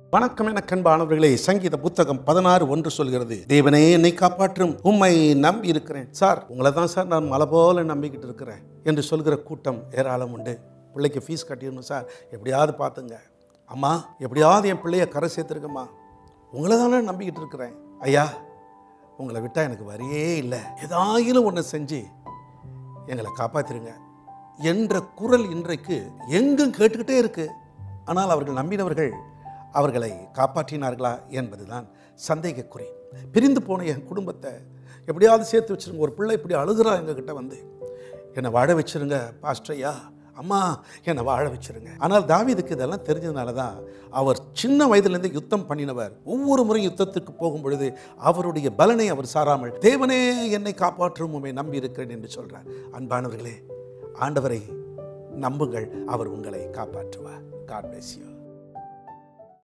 வணக்கம் என கண்பானவர்களே, சங்கீத புத்தகம் 16:1 சொல்கிறது, தேவனே என்னை காப்பாற்றும், உம்மை நம்பி இருக்கிறேன். சார், உங்களை தான் சார் நான் மலை போல நம்பிக்கிட்டு இருக்கிறேன் என்று சொல்கிற கூட்டம் ஏராளம் உண்டு. பிள்ளைக்கு ஃபீஸ் கட்டிடணும் சார், எப்படியாவது பார்த்துங்க. அம்மா, எப்படியாவது என் பிள்ளைய கரை சேர்த்துருக்கம்மா, உங்களை தானே நம்பிக்கிட்டு இருக்கிறேன். ஐயா, உங்களை விட்டால் எனக்கு வரியே இல்லை, ஏதாயிலும் ஒன்று செஞ்சு எங்களை காப்பாற்றிருங்க என்ற குரல் இன்றைக்கு எங்கும் கேட்டுக்கிட்டே இருக்கு. ஆனால் அவர்கள் நம்பினவர்கள் அவர்களை காப்பாற்றினார்களா என்பதுதான் சந்தேகக்குறி. பிரிந்து போன என் குடும்பத்தை எப்படியாவது சேர்த்து வச்சுருங்க. ஒரு பிள்ளை இப்படி அழுகிறா எங்ககிட்ட வந்து, என்னை வாழ வச்சுருங்க பாஸ்டரையா, அம்மா என்னை வாழ வச்சுருங்க. ஆனால் தாவீதுக்கு இதெல்லாம் தெரிஞ்சதுனால தான் அவர் சின்ன வயதிலிருந்து யுத்தம் பண்ணினவர். ஒவ்வொரு முறை யுத்தத்துக்கு போகும் பொழுது அவருடைய பலனை அவர் சாராமல், தேவனே என்னை காப்பாற்றும், உம்மை நம்பி இருக்கிறேன் என்று சொல்கிறார். அன்பானவர்களே, ஆண்டவரை நம்புங்கள், அவர் உங்களை காப்பாற்றுவார். God bless you.